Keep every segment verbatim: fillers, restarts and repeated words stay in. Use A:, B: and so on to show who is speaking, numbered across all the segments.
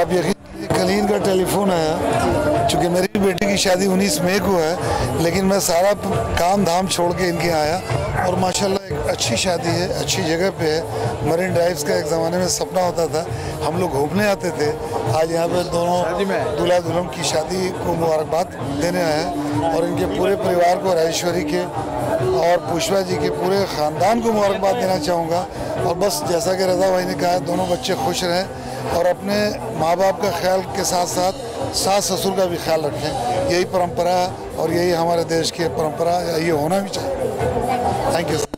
A: आप यकीन कल ही इनका टेलीफोन आया, चूँकि मेरी बेटी की शादी उन्नीस मई को है, लेकिन मैं सारा काम धाम छोड़ के इनके आया और माशाल्लाह एक अच्छी शादी है, अच्छी जगह पे है। मरीन ड्राइव्स का एक ज़माने में सपना होता था, हम लोग घूमने आते थे। आज यहाँ पे दोनों दूल्हा दुल्हन की शादी को मुबारकबाद देने आए हैं और इनके पूरे परिवार को, राजेश्वरी के और पुष्पा जी के पूरे ख़ानदान को मुबारकबाद देना चाहूँगा। और बस जैसा कि रज़ा भाई ने कहा, दोनों बच्चे खुश रहें और अपने माँ बाप का ख्याल के साथ साथ सास ससुर का भी ख्याल रखें। यही परंपरा है और यही हमारे देश की परंपरा, ये होना भी चाहिए। Thank you.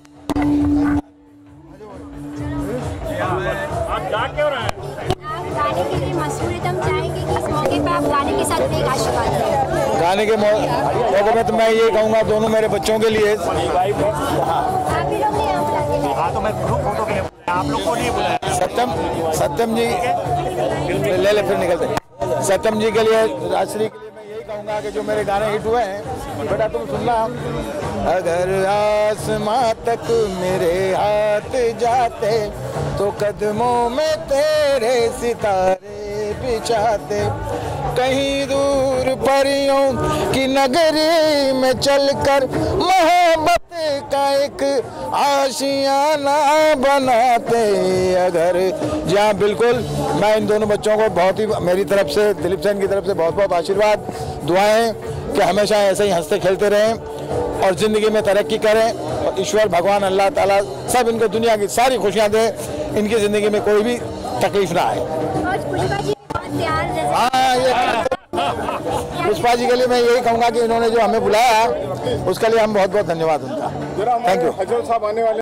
B: आप जा क्यों रहे हैं?
C: गाने के लिए मशहूर है, तो हम चाहेंगे कि इस मौके पर आप गाने के साथ में एक आशीर्वाद दें।
D: गाने के मौके में तो मैं ये कहूँगा दोनों मेरे बच्चों के लिए।
C: आप ही लोग नहीं आप बुलाते।
B: हाँ तो मैं ग्रुप फोटो के लिए आप लोग को नहीं बुलाया।
D: सत्यम सत्यम जी ले ले फिर निकलते। सत्यम जी के लिए, राजश्री के लिए मैं यही कहूँगा कि जो मेरे गाने हिट हुए हैं, बेटा तुम सुनना। अगर आसमां तक मेरे हाथ जाते तो कदमों में तेरे सितारे बिछाते, कहीं दूर परियों की नगरी में चलकर मोहब्बत का एक आशियाना बनाते। अगर जहाँ बिल्कुल मैं इन दोनों बच्चों को बहुत ही, मेरी तरफ से, दिलीप सेन की तरफ से बहुत बहुत आशीर्वाद, दुआएं कि हमेशा ऐसे ही हंसते खेलते रहें और ज़िंदगी में तरक्की करें और ईश्वर भगवान अल्लाह ताला सब इनको दुनिया की सारी खुशियाँ दे, इनकी ज़िंदगी में कोई भी तकलीफ ना आए। हाँ, ये पुष्पा जी के लिए मैं यही कहूँगा कि इन्होंने जो हमें बुलाया उसके लिए हम बहुत बहुत धन्यवाद उनका। Thank you.